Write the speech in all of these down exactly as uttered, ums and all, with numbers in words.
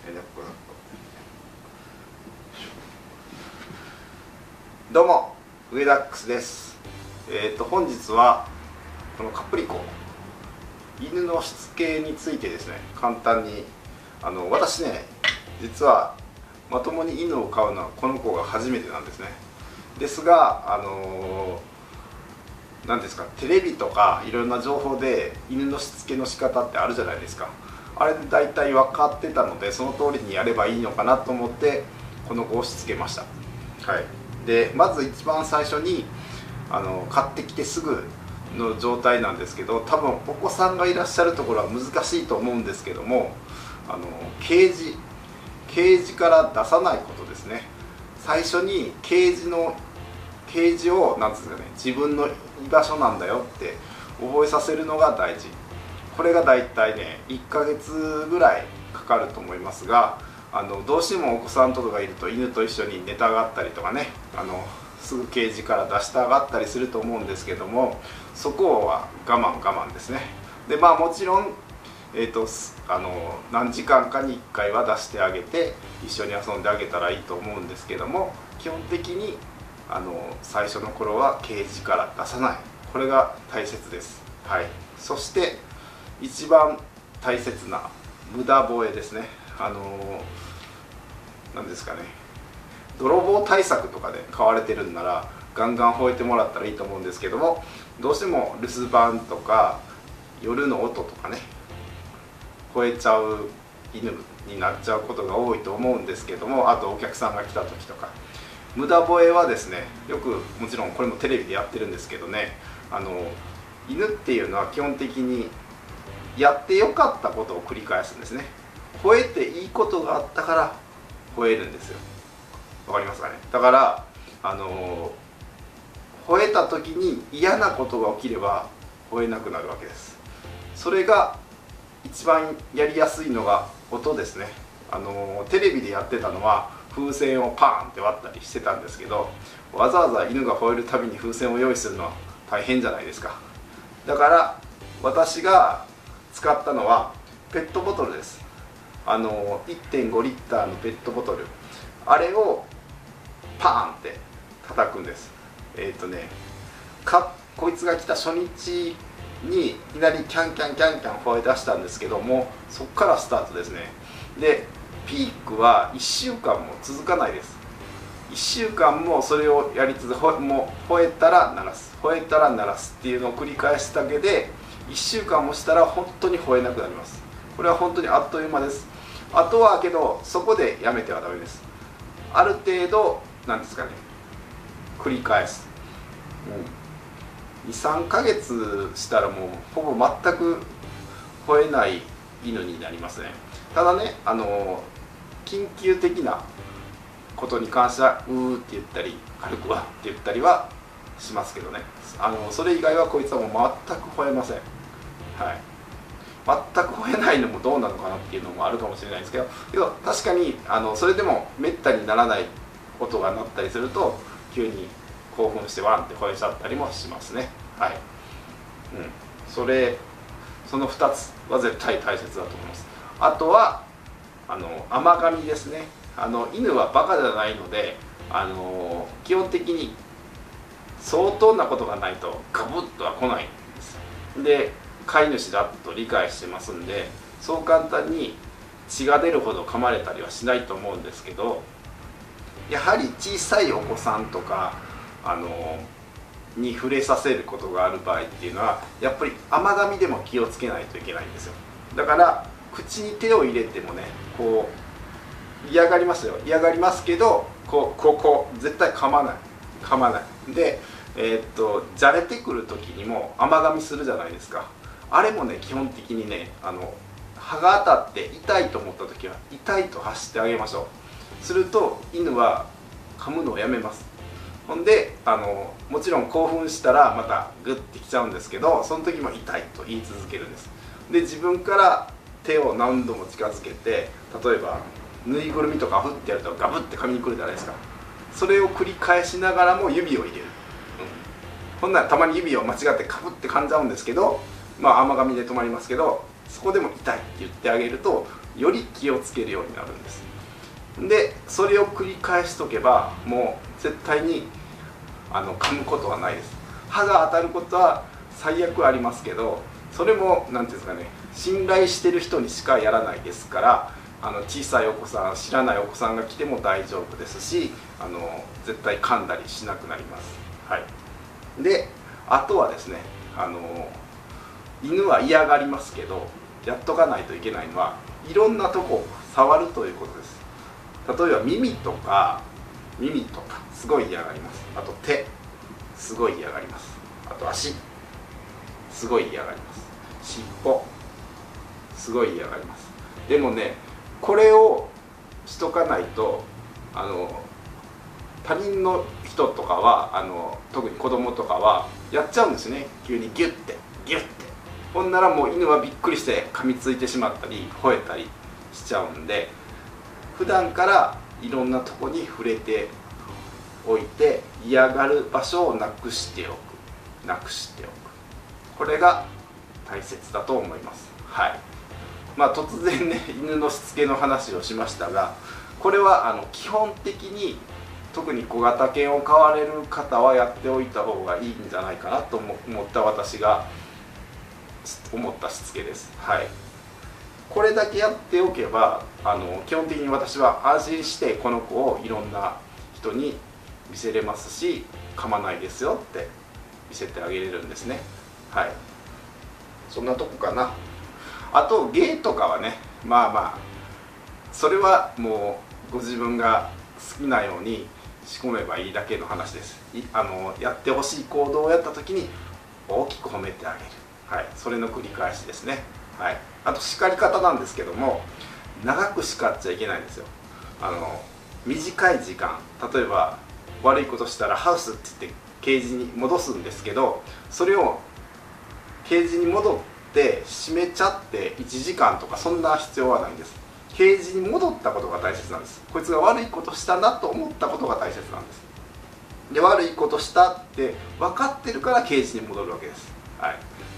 どうもウエダックスです。えっと本日はこのカプリコ犬のしつけについてですね、簡単にあの私ね、実はまともに犬を飼うのはこの子が初めてなんですね。ですがあの何ですか、テレビとかいろんな情報で犬のしつけの仕方ってあるじゃないですか。あれで大体分かってたので、その通りにやればいいのかなと思ってこの子をしつけました。はい。でまず一番最初にあの買ってきてすぐの状態なんですけど、多分お子さんがいらっしゃるところは難しいと思うんですけども、あのケージケージから出さないことですね。最初にケージのケージをなんですかね、自分の居場所なんだよって覚えさせるのが大事。これがだいたいねいっかげつぐらいかかると思いますが、あのどうしてもお子さんとかがいると犬と一緒に寝たがったりとかね、あのすぐケージから出したがったりすると思うんですけども、そこは我慢我慢ですね。でまあもちろん、えーと、あの何時間かにいっかいは出してあげて一緒に遊んであげたらいいと思うんですけども、基本的にあの最初の頃はケージから出さない、これが大切です。はい。そして一番大切な無駄吠えですね。あの何ですかね、泥棒対策とかで買われてるんならガンガン吠えてもらったらいいと思うんですけども、どうしても留守番とか夜の音とかね、吠えちゃう犬になっちゃうことが多いと思うんですけども、あとお客さんが来た時とか無駄吠えはですね、よくもちろんこれもテレビでやってるんですけどね、あの犬っていうのは基本的にやってよかったことを繰り返すんですね。吠えていいことがあったから吠えるんですよ。わかりますかね。だからあの吠えた時に嫌なことが起きれば吠えなくなるわけです。それが一番やりやすいのが音ですね。あのテレビでやってたのは風船をパーンって割ったりしてたんですけど、わざわざ犬が吠えるたびに風船を用意するのは大変じゃないですか。だから私が使ったのはペットボトルです。あの いってんごリッターのペットボトル、あれをパーンって叩くんです。えっ、ー、とねかこいつが来た初日にいきなりキャンキャンキャンキャン吠え出したんですけども、そこからスタートですね。でピークはいっしゅうかんも続かないです。いっしゅうかんもそれをやり続け、もう吠えたら鳴らす、吠えたら鳴らすっていうのを繰り返すだけでいっしゅうかんもしたら本当に吠えなくなります。これは本当にあっという間です。あとはけどそこでやめてはダメです。ある程度なんですかね、繰り返す、にさんかげつしたらもうほぼ全く吠えない犬になりますね。ただね、あの緊急的なことに関してはうーって言ったり軽くわって言ったりはしますけどね、あのそれ以外はこいつはもう全く吠えません。はい。全く吠えないのもどうなのかなっていうのもあるかもしれないですけど、けど確かにあのそれでもめったにならない音が鳴ったりすると急に興奮してワンって吠えちゃったりもしますね。はい。うん。それそのふたつは絶対大切だと思います。あとはあの甘噛みですね。あの犬はバカじゃないので、あの基本的に相当なことがないとガブッとは来ないんです。で飼い主だと理解してますんで、そう簡単に血が出るほど噛まれたりはしないと思うんですけど、やはり小さいお子さんとかあのに触れさせることがある場合っていうのはやっぱり甘噛みでも気をつけないといけないんですよ。だから口に手を入れてもね、こう嫌がりますよ、嫌がりますけど、こうここ絶対噛まない噛まないで、えー、っとじゃれてくる時にも甘噛みするじゃないですか。あれもね基本的にね、あの歯が当たって痛いと思った時は痛いと発してあげましょう。すると犬は噛むのをやめます。ほんであのもちろん興奮したらまたグッてきちゃうんですけど、その時も痛いと言い続けるんです。で自分から手を何度も近づけて、例えばぬいぐるみとかフッてやるとガブッて噛みに来るじゃないですか。それを繰り返しながらも指を入れる、うん、ほんならたまに指を間違ってカブって噛んじゃうんですけど、まあ甘噛みで止まりますけど、そこでも痛いって言ってあげるとより気をつけるようになるんです。でそれを繰り返しとけばもう絶対にあの噛むことはないです。歯が当たることは最悪ありますけど、それも何ていうんですかね、信頼してる人にしかやらないですから、あの小さいお子さん、知らないお子さんが来ても大丈夫ですし、あの絶対噛んだりしなくなります。はい、であとはですね、あの犬は嫌がりますけど、やっとかないといけないのはいろんなとこを触るということです。例えば耳とか耳とかすごい嫌がります。あと手すごい嫌がります。あと足すごい嫌がります。尻尾すごい嫌がります。でもね、これをしとかないと、あの他人の人とかはあの特に子供とかはやっちゃうんですね。急にギュッてギュッて、ほんならもう犬はびっくりして噛みついてしまったり吠えたりしちゃうんで、普段からいろんなとこに触れておいて、嫌がる場所をなくしておくなくしておくこれが大切だと思います。はい、まあ突然ね犬のしつけの話をしましたが、これはあの基本的に特に小型犬を飼われる方はやっておいた方がいいんじゃないかなと思った私が思ったしつけです。はい、これだけやっておけばあの基本的に私は安心してこの子をいろんな人に見せれますし、噛まないですよって見せてあげれるんですね。はい、そんなとこかな。あと芸とかはね、まあまあそれはもうご自分が好きなように仕込めばいいだけの話です。いあのやってほしい行動をやった時に大きく褒めてあげる、はい、それの繰り返しですね。はい、あと叱り方なんですけども、長く叱っちゃいけないんですよ。あの短い時間、例えば悪いことしたらハウスって言ってケージに戻すんですけど、それをケージに戻って閉めちゃっていちじかんとかそんな必要はないんです。ケージに戻ったことが大切なんです。こいつが悪いことしたなと思ったことが大切なんです。で悪いことしたって分かってるからケージに戻るわけです。はい、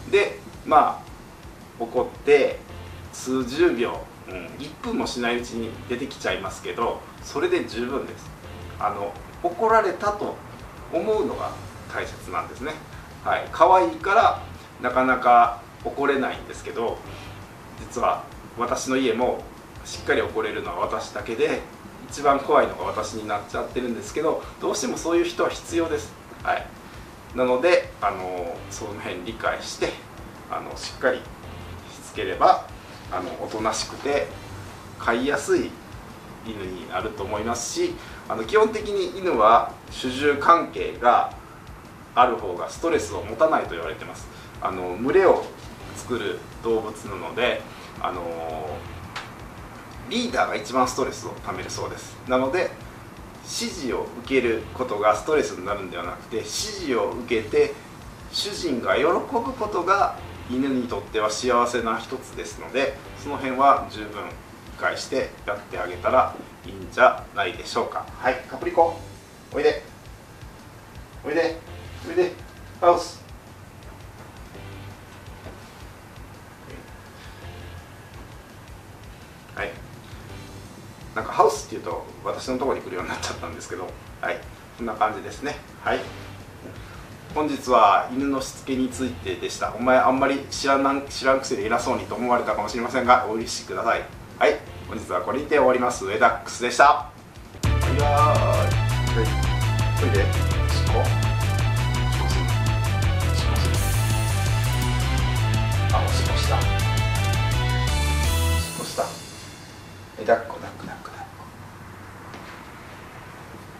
でまあ怒って数十秒、うん、いっぷんもしないうちに出てきちゃいますけど、それで十分です。あの怒られたと思うのが大切なんですね。はい、可愛いからなかなか怒れないんですけど、実は私の家もしっかり怒れるのは私だけで、一番怖いのが私になっちゃってるんですけど、どうしてもそういう人は必要です。はい、なのであのその辺理解してあのしっかりしつければあのおとなしくて飼いやすい犬になると思いますし、あの基本的に犬は主従関係がある方がストレスを持たないと言われてます。あの群れを作る動物なので、あのリーダーが一番ストレスをためるそうです。なので指示を受けることがストレスになるんではなくて、指示を受けて主人が喜ぶことが犬にとっては幸せな一つですので、その辺は十分理解してやってあげたらいいんじゃないでしょうか。はい、カプリコおいでおいでおいで、ハウス。はい、なんかハウスっていうと私のところに来るようになっちゃったんですけど、はい、こんな感じですね。はい、本日は犬のしつけについてでした。お前あんまり知らなん知らんくせで偉そうにと思われたかもしれませんが、お許しください。はい、本日はこれにて終わります。ウェダックスでした。はい、はい、おいで、しこしこするしこするあ、おしこしたしこした。え、抱っこ抱っこ